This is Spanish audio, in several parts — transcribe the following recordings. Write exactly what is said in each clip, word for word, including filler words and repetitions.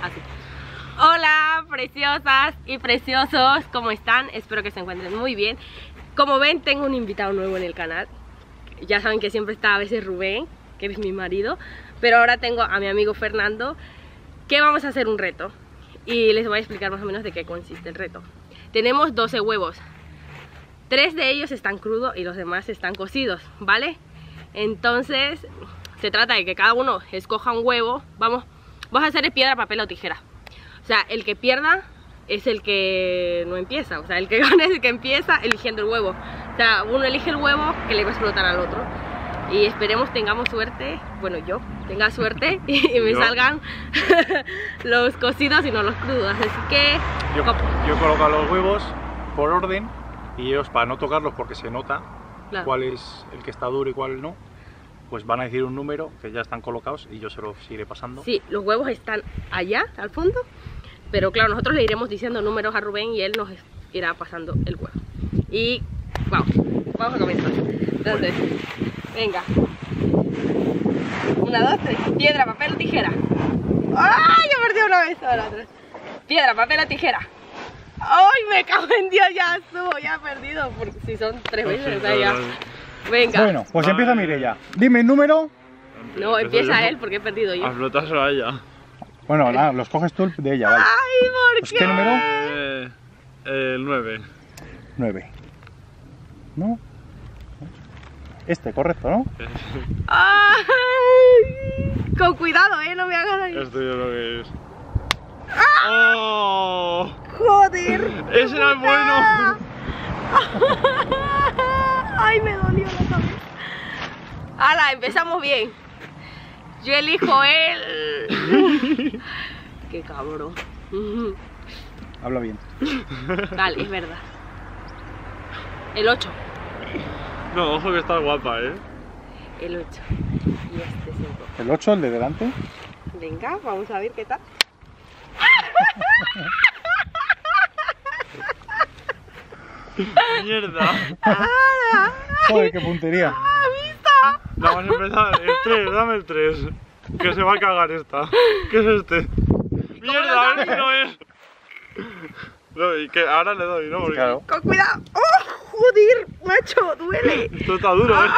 así. Hola, preciosas y preciosos, ¿cómo están? Espero que se encuentren muy bien. Como ven, tengo un invitado nuevo en el canal. Ya saben que siempre está a veces Rubén, que es mi marido, pero ahora tengo a mi amigo Fernando, que vamos a hacer un reto. Y les voy a explicar más o menos de qué consiste el reto. Tenemos doce huevos. Tres de ellos están crudos y los demás están cocidos, ¿vale? Entonces, se trata de que cada uno escoja un huevo. Vamos, vamos a hacer el piedra, papel o tijera. O sea, el que pierda es el que no empieza. O sea, el que gana es el que empieza eligiendo el huevo. O sea, uno elige el huevo que le va a explotar al otro. Y esperemos tengamos suerte, bueno, yo tenga suerte y, y me yo. salgan los cocidos y no los crudos. Así que... Yo, yo he colocado los huevos por orden y ellos, para no tocarlos porque se nota claro. cuál es el que está duro y cuál no, pues van a decir un número que ya están colocados y yo se los iré pasando. Sí, los huevos están allá, al fondo, pero claro, nosotros le iremos diciendo números a Rubén y él nos irá pasando el huevo. Y wow, vamos a comenzar. Entonces, bueno. Venga. Una, dos, tres. Piedra, papel o tijera. ¡Ay! Yo perdí una vez, ahora otra. Piedra, papel o tijera. ¡Ay! Me cago en Dios, ya estuvo, ya he perdido. Porque si son tres veces, o sea, ya. Venga. Bueno, pues vale. Empieza Mireia. Dime el número. No, empieza él porque he perdido yo. A flotárselo a ella. Bueno, nada, los coges tú de ella, vale. ¡Ay, por pues, qué! ¿Qué número? Eh, el nueve. nueve. ¿No? Este, correcto, ¿no? ¡Ay! Con cuidado, eh, no me hagas ahí. Esto yo lo que es. ¡Ah! ¡Oh! ¡Joder! ¡Ese era el bueno! ¡Ay, me dolió la cabeza! ¡Hala! Empezamos bien. Yo elijo él. ¡Qué cabrón! Habla bien. Vale, es verdad. El ocho. No, ojo que está guapa, ¿eh? El ocho. Y este cinco. ¿El ocho, el de delante? Venga, vamos a ver qué tal. ¡Mierda! Joder, qué puntería. ¡Vista! No, vamos a empezar. El tres, dame el tres. Que se va a cagar esta. ¿Qué es este? ¡Mierda! A ver si no es. No, y que ahora le doy, ¿no? Porque... Claro. ¡Con cuidado! ¡Oh! ¡Joder! ¡Macho! ¡Duele! Esto está duro, ¿eh?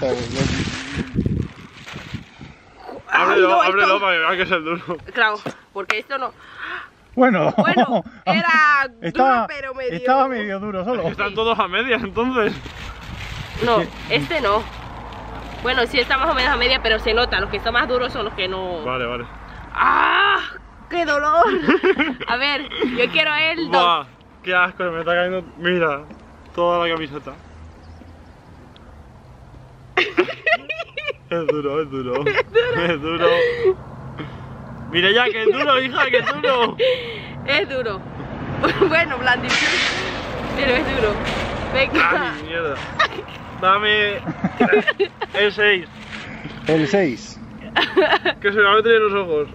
Ábrelo, no, ábrelo esto... para que vea que es el duro. Claro, porque esto no... Bueno, bueno, era estaba, duro pero medio... Estaba medio duro solo. Están todos a media, entonces. No, este no. Bueno, sí está más o menos a media, pero se nota. Los que están más duros son los que no... Vale, vale. ¡Ah! ¡Qué dolor! A ver, yo quiero el dos. Buah, ¡qué asco! Me está cayendo... Mira, toda la camiseta. Es duro, es duro. Es duro. Es duro. Mira ya, que es duro, hija, que es duro. Es duro. Bueno, blandito. Pero es duro. Venga. Ay, mierda. Dame el seis. El seis. Que se me mete en los ojos.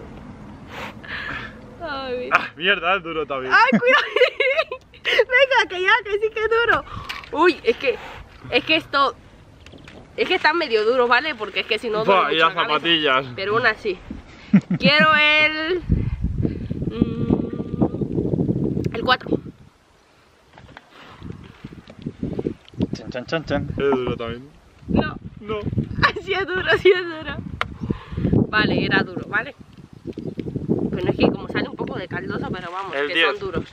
Ay, ah, mierda, es duro también. Ay, cuidado. Venga, que ya, que sí que es duro. Uy, es que, es que esto, es que están medio duros, ¿vale? Porque es que si no... Buah, y las zapatillas. Pero una sí. Quiero el... Mmm, el cuatro. Chan, chan, chan, chan. Es duro también. No. No. Ay, sí es duro, sí es duro. Vale, era duro, ¿vale? Bueno, es que como sale un poco de caldoso, pero vamos, el que diez. son duros.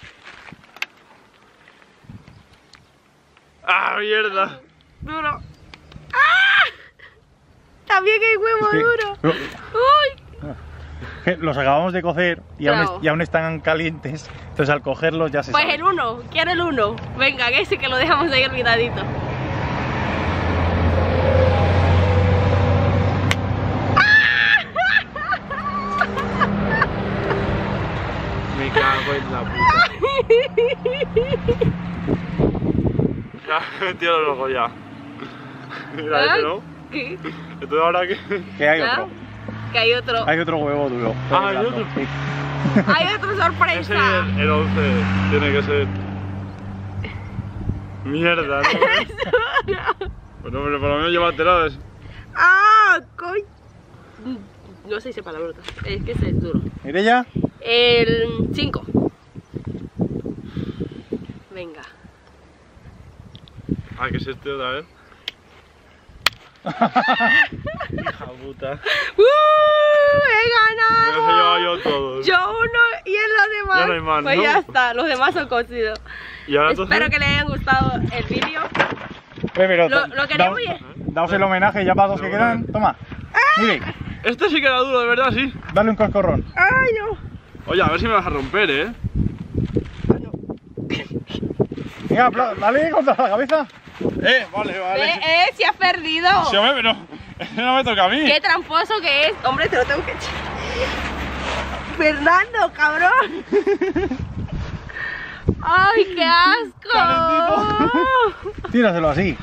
¡Ah, mierda! Duro. ¡Ah! También hay huevo Sí. duro. Pero- ¡Uy! Los acabamos de cocer y, Claro. aún, y aún están calientes, entonces al cogerlos ya se Pues sabe. el uno, quiero el uno. Venga, que ese que lo dejamos ahí olvidadito. Me cago en la puta. Ya, me he metido los ojos ya. Mira ese, ¿no? ¿Qué? Entonces ahora qué. Que hay ¿Ah? otro. Que hay otro. Hay otro huevo duro. Ah, hay Estoy otro. sí. Hay otra Ese sorpresa. es el, el once, tiene que ser. Mierda, ¿no? Bueno, pero por lo menos llévatela. ¡Ah! Coy... No sé si palabrotas. Es que ese es duro. Mireia, El cinco. Venga. Ah, que es este otra vez. Hija puta. ¡Uh! ¡He Me los he llevado ganado! yo todos. Yo uno y en los demás. Ya no hay más, pues ¿no? ya está, los demás son cocidos. ¿Y ahora Espero entonces? que les haya gustado el vídeo. Eh, pero Lo, da- lo queremos daos- y... daos el homenaje ya para dos que quedan. Toma. Mire, Este sí que era duro, de verdad, sí. dale un coscorrón. ¡Ay, no! Oye, a ver si me vas a romper, ¿eh? Venga, apla- dale contra la cabeza. Eh, vale, Ve, vale. ¡Eh, se ha perdido! Sí, hombre, pero ese no me toca a mí. ¡Qué tramposo que es! Hombre, te lo tengo que echar. ¡Fernando, cabrón! ¡Ay, qué asco! Tíraselo así.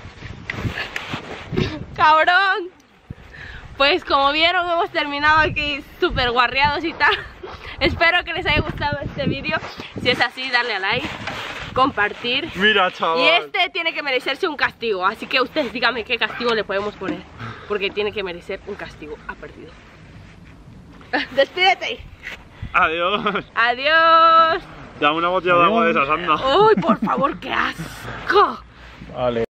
¡Cabrón! Pues como vieron, hemos terminado aquí súper guarreados y tal. Espero que les haya gustado este vídeo. Si es así, darle a like, compartir. Mira, chaval. Y este tiene que merecerse un castigo. Así que ustedes díganme qué castigo le podemos poner. Porque tiene que merecer un castigo. Ha perdido. Despídete. Adiós. Adiós. Dame una botella de agua de esas, anda. Uy, por favor, qué asco. Vale.